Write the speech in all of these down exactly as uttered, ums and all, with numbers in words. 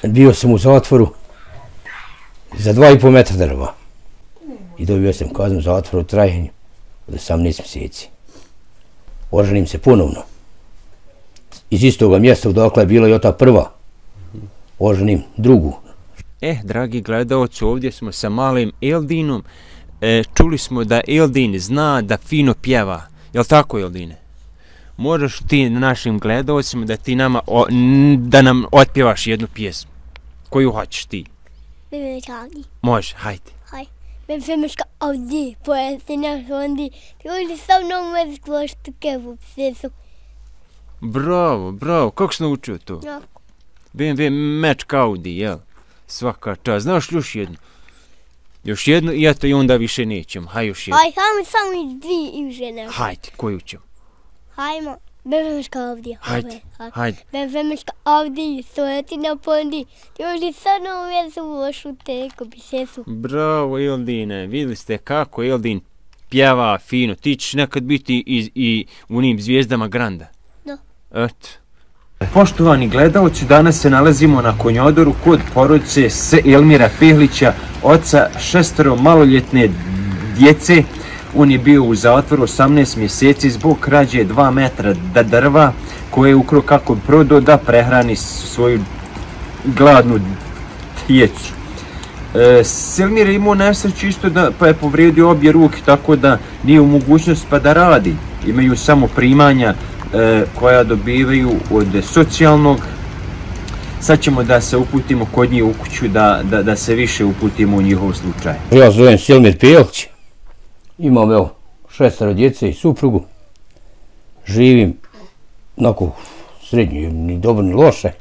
bio sam u zatvoru za dva i po metra drva. I dobio sam kaznu zatvora u trajanju od osamnaest mjeseci. Oženim se ponovno. Iz istoga mjesta odakle je bila i ta prva. Oženim drugu. Eh, dragi gledalci, ovdje smo sa malim Eldinom. E, čuli smo da Eldin zna da fino pjeva. Jel tako, Eldine? Možeš ti našim gledalcima da ti nama, o, da nam otpjevaš jednu pjesmu. Koju hoćeš ti? Može, hajde. Ben filmiska Audi, poetina Sondi, ti uli sa mnom bez kvoštu kevu psesu. Bravo, bravo, kako si naučio to? B M W Match Audi, jel? Svaka čast. Znaš još jednu? Još jednu i eto i onda više nećemo. Haj još jednu. Aj, hajmo samo iz dvije i više ne. Hajde, koju ćemo? Hajmo. Ben filmiska Audi. Hajde, hajde. Ben filmiska Audi, poetina Pondi, ti uli sa mnom bez kvoštu kevu psesu. Bravo, Eldine. Vidjeli ste kako Eldin pjeva fino. Ti ćeš nekad biti i, i u njim zvijezdama Granda. Da. Eto. Poštovani gledalci, danas se nalazimo na Konjodoru kod porodice S. Elmira Pehlića, oca šestoro maloljetne djece. On je bio u zatvoru osamnaest mjeseci zbog krađe dva metra drva koje je ukrao kako prodao da prehrani svoju gladnu djecu. E, Selmir je imao nesreću isto da pa je povrijedio obje ruke, tako da nije u mogućnosti pa da radi. Imaju samo primanja e, koja dobivaju od socijalnog. Sad ćemo da se uputimo kod njih u kuću, da, da, da se više uputimo u njihov slučaj. Ja zovem Selmir Pehlić. Imam evo šestero djece i suprugu. Živim onako srednje, ni dobro ni loše.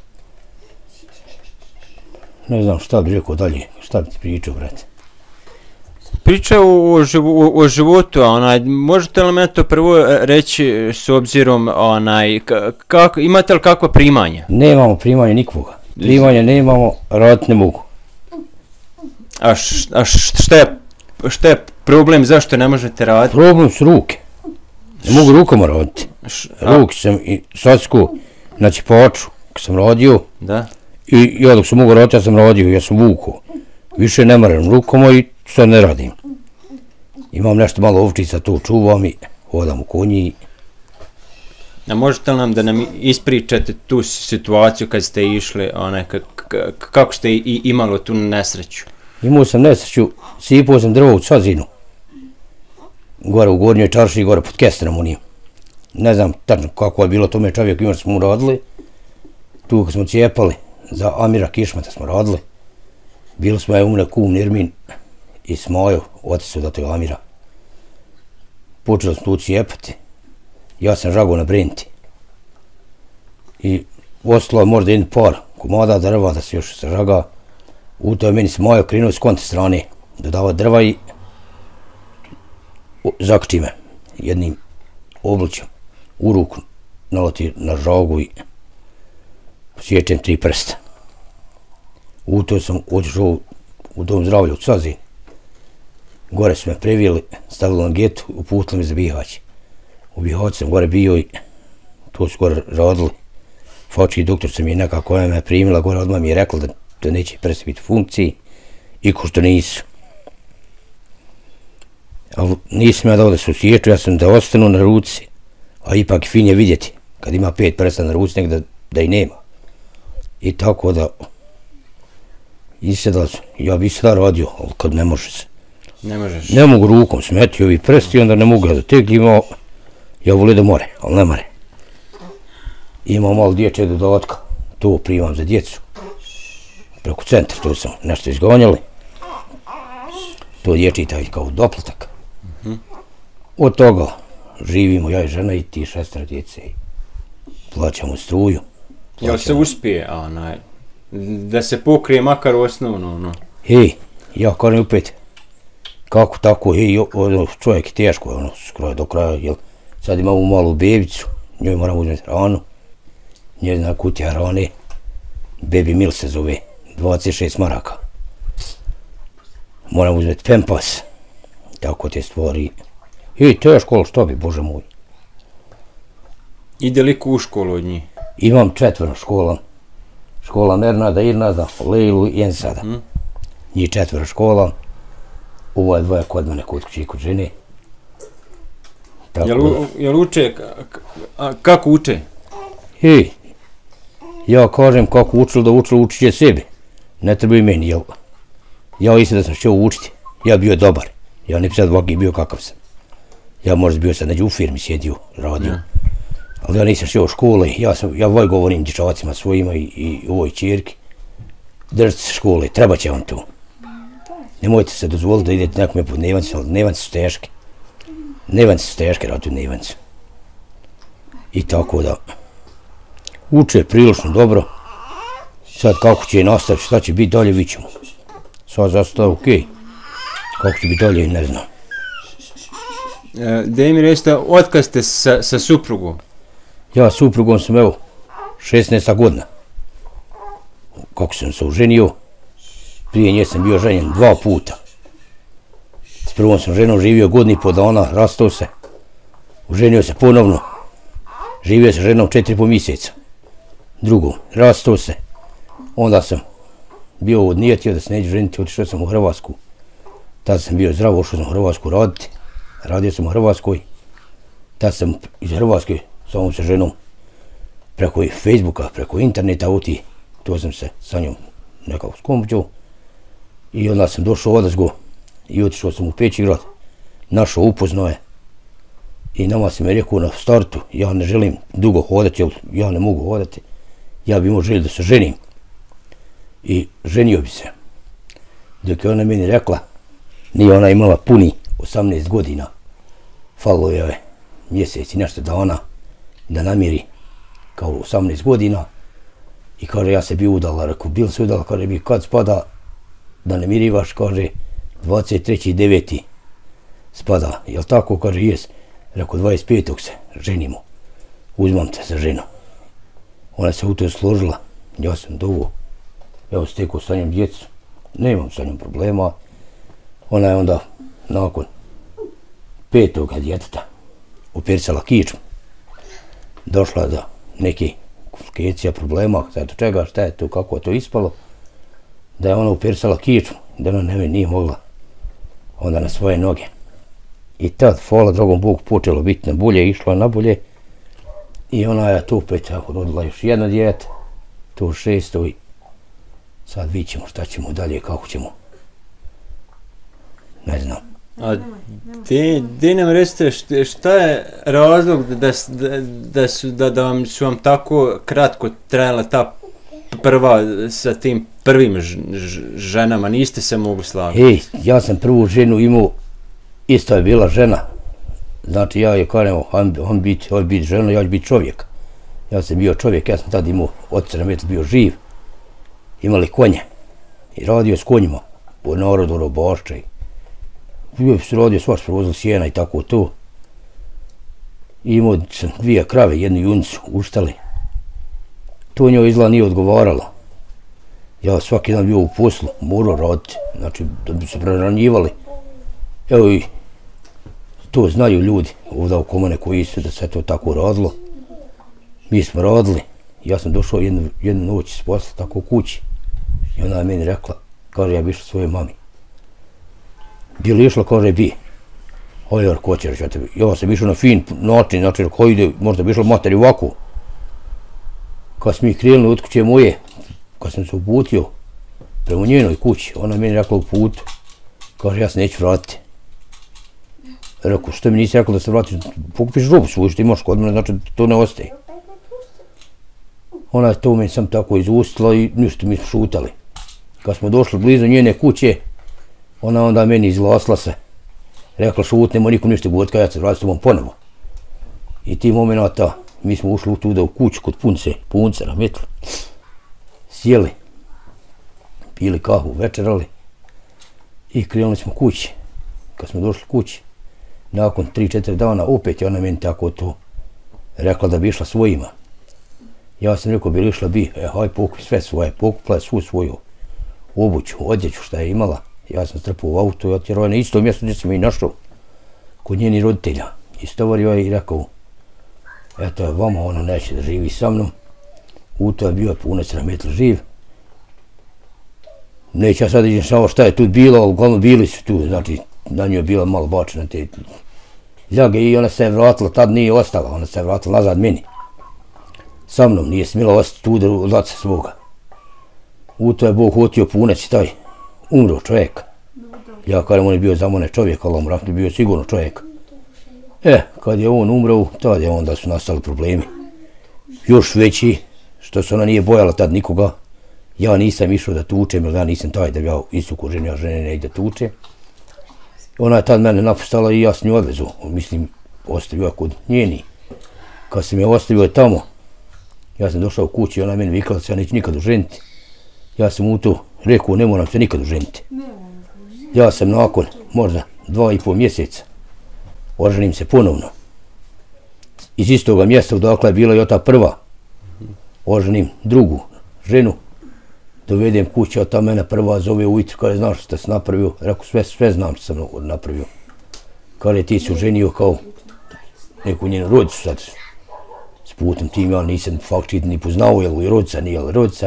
Ne znam šta bi rekao dalje, šta bi ti pričao, brate. Priča o, o, živo, o životu, onaj, možete li me to prvo reći s obzirom, onaj, kako, imate li kakva primanja? Nemamo primanja nikvoga. Primanja nemamo, raditi ne mogu. A, š, a šta, je, šta je problem, zašto ne možete raditi? Problem su ruke. Ne mogu rukama raditi. Ruke sam i sacku na cipaču, kad sam radio. Da. I ja dok sam mogu raditi, ja sam radio, ja sam vukao. Više ne maram rukama i sad ne radim. Imam nešto malo ovčica, to čuvam i hodam u konji. A možete li nam da nam ispričate tu situaciju kad ste išli, onaj, kako ste i imali tu nesreću? Imao sam nesreću, sipao sam drvo u Cazinu. Gore u Gornjoj Čarši, gore pod Kestrom unim. Ne znam tačno kako je bilo tome čovjek, ima smo mu radili. Tu kad smo cijepali, za Amira Kišmeta smo radili. Bili smo je umne kum Nirmin i Smajo, otac su od toga Amira. Počeli smo tu cijepati. Ja sam žagao na Brenti. I ostalo je možda jedan par komada drva da se još se žaga. U to je meni Smajo krenuo s kontra strane. Dodava drva i zakači me jednim oblućem u ruku. Naleti na žagu i sječem tri prsta. U to sam otišao u dom zdravlja u Cazin. Gore su me previjeli, stavili na getu, uputili me za Bihać. U Bihać sam gore bio i to su gore radili. Fački doktor sam je neka koja me primila gore, odmah mi je rekla da to neće prestati biti u funkciji i ko što nisu. Ali nisam ja dao da se osjeću, ja sam da ostanu na ruci, a ipak fin je vidjeti kad ima pet prsta na ruci, nek da, da i nema. I tako da i sada, ja bi sada radio, ali kad ne može se. Ne možeš. Ne mogu rukom smeti ovi prsti, onda ne mogu ja da tegljimo. Ja volim da more, ali ne more. Imam malo dječje dodatka, to primam za djecu. Preko centra, to sam nešto izgonjali. To dječji taj kao doplatak. Uh-huh. Od toga živimo ja i žena i ti šestero djece. Plaćamo struju. Jel se uspije, onaj, da se pokrije makar osnovno, no? Hej, ja kažem opet, kako tako, hej, ono, čovjek je teško, ono, skroje do kraja, jel, sad imamo malu bebicu, njoj moram uzeti hranu, njezina kutija hrane, Baby Meal se zove, dvadeset šest maraka. Moram uzeti pempas, tako te stvari. Hej, teško, ali što bi, Bože moj. Ide li u školu od njih? Imam četvero škola. škola Nernada, Irnada, Lejlu i Ensada. Mm. Njih četvora škola, ovo je dvoje kod mene, kod kući i kod žene. Jel, jel uče, a, kako uče? Hej, ja kažem kako učilo da učilo, učit će sebi. Ne treba i meni, jel? Ja isto da sam htio učiti, ja bio dobar. Ja ne bi sad ovakvi bio kakav sam. Ja možda bio sad neđe u firmi sjedio, radio. Ja. Ali ja nisam htio u škole, ja sam, ja ovaj govorim dječacima svojima i, i ovoj čirki. Držite se škole, treba će vam to. Nemojte se dozvoliti da idete nekome pod nevanci, ali nevanci su teške. Nevanci su teške, ratuju nevanci. I tako da, uče prilično dobro. Sad kako će i nastaviti, šta će biti dalje, vidit ćemo. Sad zastav, okej. Okay. Kako će biti dalje, ne znam. E, da mi recite, otkad ste sa, sa suprugom? Ja suprugom sam, evo, šesnaest godina. Kako sam se oženio, prije nje sam bio ženjen dva puta. S prvom sam ženom živio godinu i po dana, rastao se. Oženio se ponovno. Živio sa ženom četiri po mjeseca. Drugom, rastao se. Onda sam bio odnijetio da se neđe ženiti, otišao sam u Hrvatsku. Tada sam bio zdravo, ošao sam u Hrvatsku raditi. Radio sam u Hrvatskoj. Tada sam iz Hrvatske s ovom sa ženom preko Facebooka, preko interneta oti. To sam se sa njom nekako skomućao. I onda sam došao odazgo i otišao sam u Pećigrad. Našao, upoznao je. I nama sam je rekao na startu, ja ne želim dugo hodati, jer ja ne mogu hodati. Ja bi imao želju da se ženim. I ženio bi se. Dok je ona meni rekla, nije ona imala puni osamnaest godina. Falilo je mjesec i nešto da ona da namiri kao osamnaest godina. I kaže, ja se bi udala, rekao, bil se udala, kaže, bi kad spada da ne mirivaš, kaže, dvadeset treći deveti spada, jel tako, kaže, jes, rekao, dvadeset petog se ženimo, uzmam te za ženu. Ona se u to složila, ja sam dovo, evo stekao sa njom djecu, nemam sa njom problema. Ona je onda, nakon petoga djeteta, operisala kičmu, došla do neke komplikacija, problema, sad čega, šta je to, kako je to ispalo, da je ona operisala kičmu, da ona ne, nije mogla onda na svoje noge. I tad, hvala dragom Bogu, počelo biti na bolje, išla na bolje i ona je tu opet rodila još jedno dijete, to šesto i sad vidit ćemo šta ćemo dalje, kako ćemo, ne znam. A ti, ti nam recite šta je razlog da, da, da, su, da, da vam su vam tako kratko trajala ta prva sa tim prvim ž, ž, ženama, niste se mogli slagati? Ej, ja sam prvu ženu imao, isto je bila žena. Znači ja je kažem, on, on biti on bit žena, ja ću biti čovjek. Ja sam bio čovjek, ja sam tada imao od sedam metara bio živ. Imali konje i radio s konjima po narodu robašća. Bio se radio svaš, prevozili sjena i tako to. I imao sam dvije krave, jednu junicu, uštali. To njoj izgleda nije odgovaralo. Ja svaki dan bio u poslu, morao raditi, znači da bi se preranjivali. Evo i to znaju ljudi ovdje u komune koji su da se to tako radilo. Mi smo radili, ja sam došao jednu, jednu noć s posla tako u kući. I ona je meni rekla, kaže, ja bi išla svojoj mami. Bi li išla, kaže, bi. Oj, ko će reći, ja sam išao na fin način, znači ko ide, možda bi išla materi ovako. Kad smo mi krenuli od kuće moje, kad sam se uputio prema njenoj kući, ona meni rekla u putu, kaže, ja se neću vratiti. Rekao, što mi nisi rekla da se vratiš, pokupiš robu svoju što imaš kod mene, znači to ne ostaje. Ona je to meni sam tako izustila i ništa mi smo šutali. Kad smo došli blizu njene kuće, ona onda meni izglasla se. Rekla, šutnemo, nikom ništa govoriti, kad ja se vratim s tobom ponovo. I ti momenata mi smo ušli tuda u kuću kod punce, punce na metlu. Sjeli, pili kahu, večerali i krenuli smo kući. Kad smo došli kući, nakon tri četiri dana opet je ona meni tako to rekla da bi išla svojima. Ja sam rekao, bi li išla bi, e, haj pokupi sve svoje, pokupila je svu svoju obuću, odjeću šta je imala. Ja sam strpao u auto i otjerao na isto mjesto gdje sam i našao kod njeni roditelja. Istovario je i rekao, eto, vama ona neće da živi sa mnom. U to je bio punac rahmetli živ. Neću ja sad ići na ovo šta je tu bilo, ali uglavnom bili su tu, znači na njoj je bila malo bačena te ljage i ona se je vratila, tad nije ostala, ona se je vratila nazad meni. Sa mnom nije smjela ostati tu od oca svoga. U to je Bog hotio punac i taj umro čovjek. Ja kažem, on je bio za mene čovjek, ali on je bio sigurno čovjek. E, kad je on umro, tad je onda su nastali problemi. Još veći, što se ona nije bojala tad nikoga. Ja nisam išao da tučem, jer ja nisam taj da bi ja istuku žene, ja žene ne ide da tuče. Ona je tad mene napustala i ja s nju odvezu. Mislim, ostavio je kod njeni. Kad sam je ostavio tamo, ja sam došao u kući i ona meni vikala da se ja neću nikad oženiti. Ja sam u to rekao, ne moram se nikad oženiti. Ja sam nakon možda dva i pol mjeseca oženim se ponovno. Iz istoga mjesta odakle je bila i ta prva. Oženim drugu ženu. Dovedem kući, a ta mene prva zove ujutro, kaže, znaš što si napravio? Rekao, sve, sve znam što sam napravio. Kaže, ti si oženio kao neku njenu rodicu sad. S putem tim ja nisam faktički ni poznao, jel i rodica, nije li rodica.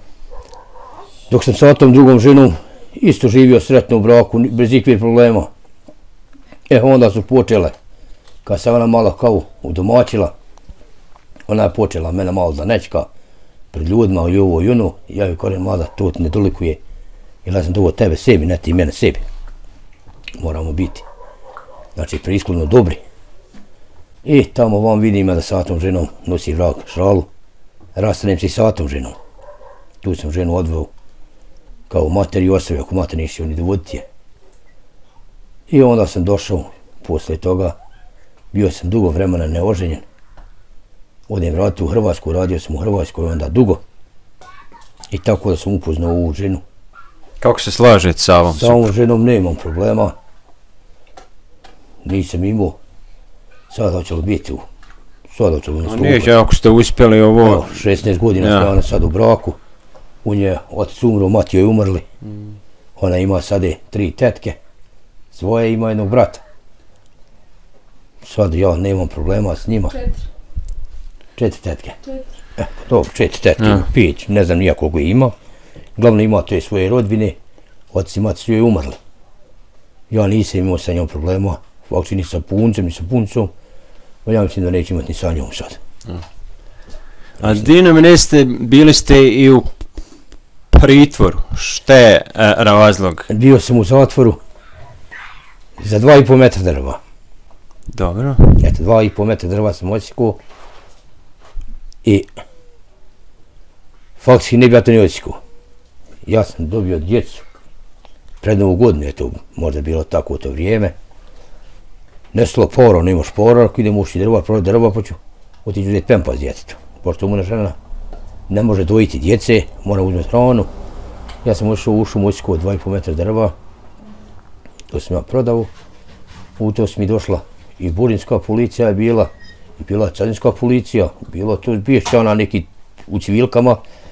Dok sam sa tom drugom ženom isto živio sretno u braku, bez ikvih problema. E, onda su počele, kad se ona malo kao udomačila, ona je počela mene malo da nečka pred ljudima i ovo i ono. Ja joj kažem, mlada, to ti ne dolikuje, jer ja sam dovo tebe sebi, ne ti mene sebi. Moramo biti, znači, priskladno dobri. I tamo vam vidim da sa tom ženom nosi vrak šralu, rastanem se i sa tom ženom. Tu sam ženu odveo kao mater i ostavio, ako mater nisi oni dovoditi je. I onda sam došao, posle toga, bio sam dugo vremena neoženjen. Odem raditi u Hrvatsku, radio sam u Hrvatskoj onda dugo. I tako da sam upoznao ovu ženu. Kako se slažete sa ovom? Sa ovom ženom nemam problema. Nisam imao. Sad hoćelo biti u... Sad hoćelo nastupati. Nije, ako ste uspjeli ovo... šesnaest godina smo ona sad u braku. U nje otac umro, mati joj umrli. Ona ima sada tri tetke. Svoje ima jednog brata. Sad ja nemam problema s njima. Četiri. Četiri tetke. E, dobro, četiri tetke, peć, ne znam nija koliko ima. Glavno ima te svoje rodbine, otac i mati su joj umrli. Ja nisam imao sa njom problema, faktički ni sa puncem, ni sa puncom, pa ja mislim da neću imati ni sa njom sad. A Dino, neste, bili ste i u pritvoru, šta je razlog? Bio sam u zatvoru za dva i po metra drva. Dobro. Eto, dva i po metra drva sam odsjekao i faktički ne bi ja to ne odsjekao. Ja sam dobio djecu pred novu godinu, je to možda bilo tako u to vrijeme. Nestalo poro, ne imaš poro, ako idem ušti drva, prodati drva, pa ću otići uzeti pempas djetetu. Pošto mu žena ne može dojiti djece, mora uzeti hranu. Ja sam ušao u šumu, odsjekao dva i po metra drva, to sam ja prodao. U to sam mi došla i burinska policija je bila, i bila carinska policija, bilo to biješća ona neki u civilkama.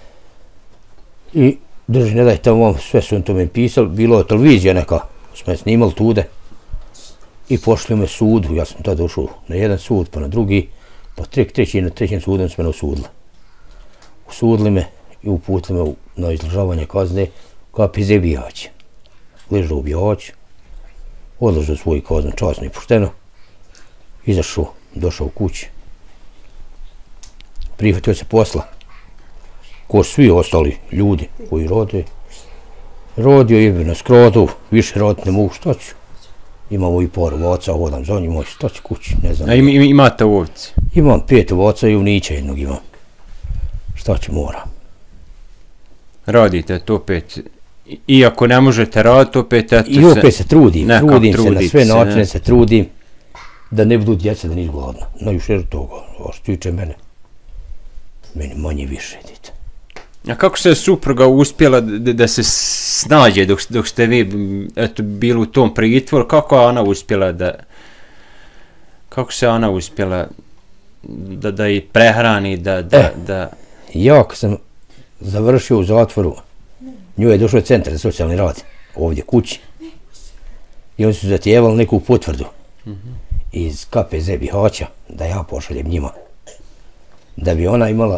I drži, ne daj tamo vam, sve su on to me pisali, bilo je televizija neka, smo je snimali tude. I pošli me sudu, ja sam tada došao na jedan sud, pa na drugi, pa trek treći, na trećem sudom su me osudili. Usudili me i uputili me na izležavanje kazne kao P Z bijač. Ležao u bijač, odležao svoju kaznu časno i pošteno, izašao, došao u kući. Prihvatio se posla, ko svi ostali ljudi koji rode. Rodio je na skrotu, više raditi ne mogu, šta ću? Imamo i par ovaca, hodam za njima, šta ću kući, ne znam. A im, imate ovce? Imam pet ovaca i uvnića jednog imam. Šta ću, moram. Radite to opet, iako ne možete raditi opet, eto se... I opet se trudim, trudim se na sve se, načine, ne. se trudim da ne budu djeca da nisu gladna. Najviše toga, a što tiče mene, meni manje više, dite. A kako se supruga uspjela da, da se snađe dok, dok ste vi eto, bili u tom pritvoru, kako ona uspjela da... Kako se ona uspjela da, da i prehrani, da... da, E, da... Ja kad sam završio u zatvoru, nju je došao centar za socijalni rad, ovdje kući. I oni su zatjevali neku potvrdu mm-hmm. iz K P Z Bihaća da ja pošaljem njima. Da bi ona imala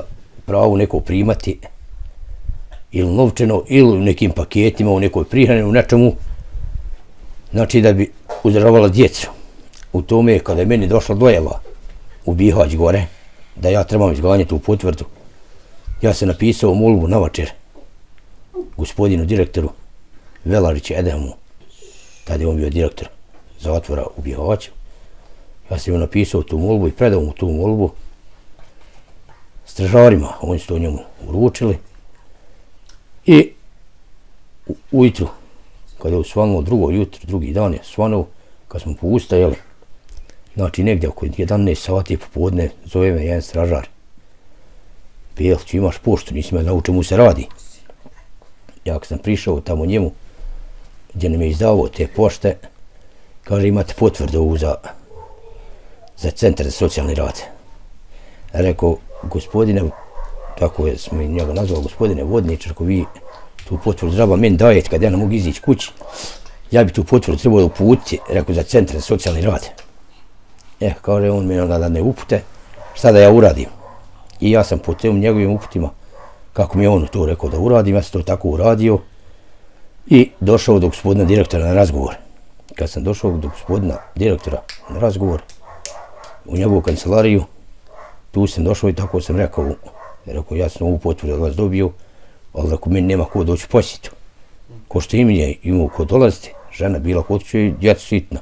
pravo neko primati ili novčano, ili u nekim paketima, u nekoj prihrani, u nečemu, znači da bi uzdržavala djecu. U tome, kada je meni došla dojava u Bihać gore, da ja trebam izganjati u potvrdu, ja sam napisao molbu na večer gospodinu direktoru Velariću Edemu, tada je on bio direktor zatvora u Bihaću. Ja sam joj napisao tu molbu i predao mu tu molbu stražarima, oni su to njemu uručili. I ujutru, kada je usvanulo drugo jutro, drugi dan je svanuo, kad smo poustajali, znači negdje oko jedanaest sati popodne, zove me jedan stražar. Bijelić, imaš poštu, nisi me znao čemu se radi. Ja kad sam prišao tamo njemu, gdje nam je izdavao te pošte, kaže imate potvrdu ovu za, za centar za socijalni rad. Rekao, gospodine, tako je smo i njega nazvali, gospodine Vodničar, ako vi tu potvrdu treba meni dajete kad ja ne mogu izići kući, ja bi tu potvrdu trebao uputiti, rekao, za centar za socijalni rad. E, kaže on mi onda da ne upute, šta da ja uradim? I ja sam po tim njegovim uputima, kako mi je on to rekao da uradim, ja sam to tako uradio i došao do gospodina direktora na razgovor. Kad sam došao do gospodina direktora na razgovor u njegovu kancelariju, tu sam došao i tako sam rekao, rekao ja sam ovu potvrdu od vas dobio, ali ako meni nema ko doći posjetu. Ko što im je imao ko dolaziti, žena bila kod kuće i djeca sitna.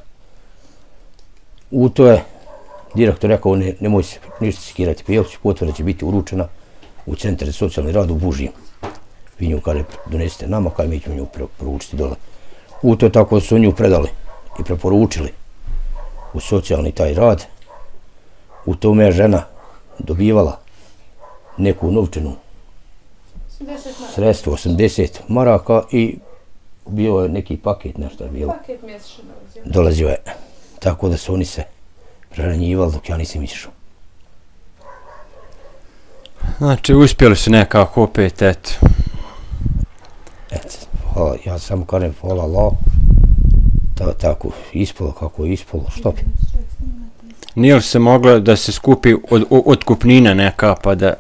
U to je direktor rekao, ne, nemoj se ništa skirati Bijeliću, potvrda će biti uručena u centar za socijalni rad u Bužijem. Vi nju, kaže, donesite nama, kaže, mi ćemo nju poručiti dole. U to tako su nju predali i preporučili u socijalni taj rad. U tome je žena dobivala neku novčanu sredstvo, osamdeset maraka i bio je neki paket, nešto je bilo. Paket mjesečno dolazio. Dolazio je. Tako da su oni se preranjivali dok ja nisam išao. Znači, uspjeli su nekako opet, eto. Eto, hvala, ja samo kažem hvala Allah, ta, tako ispalo kako je ispalo, što bi? Nije li se moglo da se skupi od, otkupnina neka, pa da,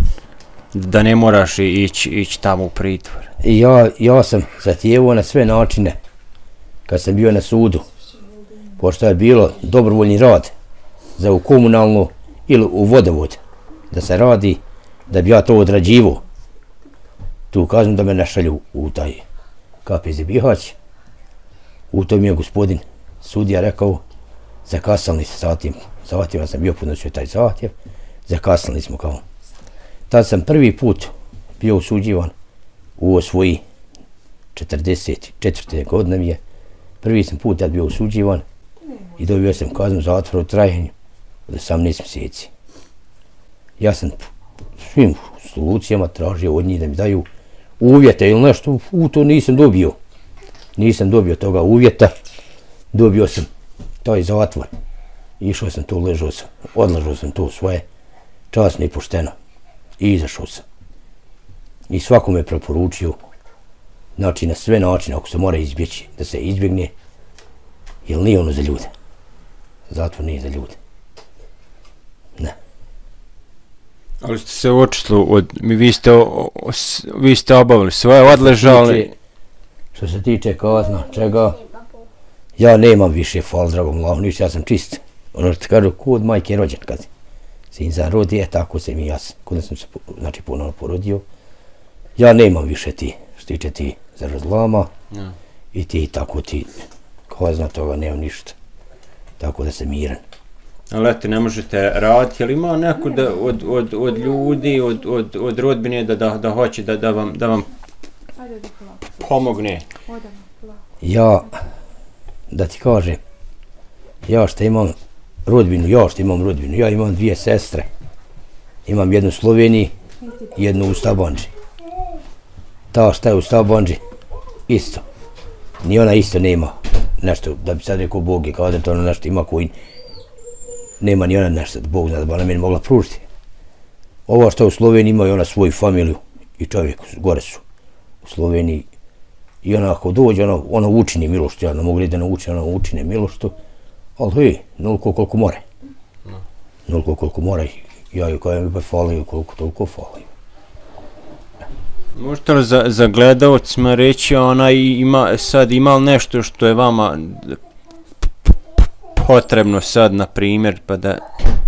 da ne moraš ići, ići tamo u pritvor? I ja, ja sam zahtijevao na sve načine, kad sam bio na sudu, pošto je bilo dobrovoljni rad za u komunalnu ili u vodovod, da se radi, da bi ja to odrađivao. Tu kažem da me ne šalju u taj K P Z Bihać. U to mi je gospodin sudija rekao, zakasnili se zatim, zatim ja sam bio podnosio taj zahtjev, zakasnili smo kao. Tad sam prvi put bio osuđivan u svoji četrdeset četvrte godine mi je. Prvi sam put tad bio osuđivan i dobio sam kaznu zatvora u trajanju od osamnaest mjeseci. Ja sam svim solucijama tražio od njih da mi daju uvjete ili nešto, u to nisam dobio. Nisam dobio toga uvjeta, dobio sam taj zatvor. Išao sam tu, ležao sam, odlažao sam to svoje, časno i pošteno. I izašao sam. I svako me preporučio, znači na sve načine, ako se mora izbjeći, da se izbjegne, jer nije ono za ljude. Zatvor nije za ljude. Ne. Ali ste se očitli od, vi ste, vi ste obavili svoje, odležali. Što se tiče kazna, čega, ja nemam više, hvala dragom Allahu, ništa, ja sam čist. Ono što kažu, ko od majke rođen, kad sin zarodi, tako sam i ja, kada sam se, znači, ponovno porodio, ja nemam više ti, što tiče ti zarazlama, ja. I ti tako ti, kazna toga, nemam ništa, tako da sam miran. Ali eto, ne možete raditi, ali ima neko da, od, od, od ljudi, od, od, od rodbine da, da, da hoće da, da vam, da vam pomogne? Ja, da ti kažem, ja što imam rodbinu, ja što imam rodbinu, ja imam dvije sestre, imam jednu u Sloveniji, jednu u Stabanđi. Ta šta je u Stabanđi, isto, ni ona isto nema nešto, da bi sad rekao Bog je kao da to ona nešto ima koji nema ni ona nešto, da Bog zna da bi ona meni mogla pružiti. Ova što u Sloveniji ima i ona svoju familiju i čovjek, gore su u Sloveniji. I ona ako dođe, ona, ona učini miloštu, ja ne mogu reći da ne uči, ona učine miloštu, ali hej, noliko koliko more. Noliko koliko more, ja ju kajem, pa falim koliko toliko falim. Možete li za, za gledalcima reći, ona ima, sad ima li nešto što je vama potrebno sad, na primjer, pa da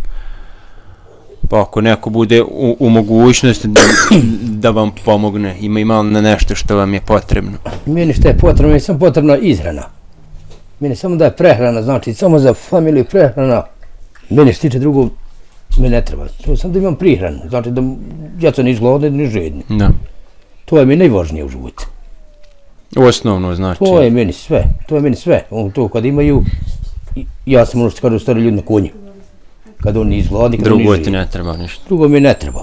pa ako neko bude u, u mogućnosti da, da vam pomogne, ima ima li nešto što vam je potrebno? Meni što je potrebno, meni je samo potrebna izhrana. Meni samo da je prehrana, znači samo za familiju prehrana, meni što tiče drugo, meni ne treba. Samo da imam prihranu, znači da djeca ni gladni ni žedni. Da. To je mi najvažnije u životu. Osnovno znači. To je meni sve, to je meni sve. To kad imaju, ja sam ono što kažu stari ljudi na konju. Kad oni izgladni, kad oni drugo žedni. ti ne treba ništa. Drugo mi ne treba.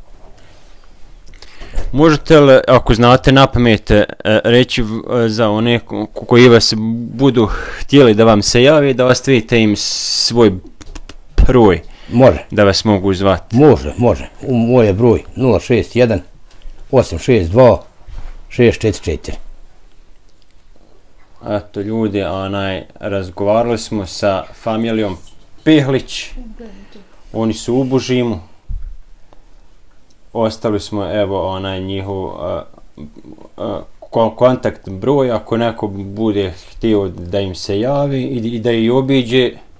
Možete li, ako znate na pamet, reći za one koji vas budu htjeli da vam se javi, da ostavite im svoj broj? Može. Da vas mogu zvati? Može, može. U moj je broj nula šest jedan osam šest dva šest četiri četiri. Eto ljudi, onaj, razgovarali smo sa familijom Pihlić, oni su u Bužimu, ostali smo, evo, onaj njihov uh, uh, kontakt broj, ako neko bude htio da im se javi i, i da ih obiđe,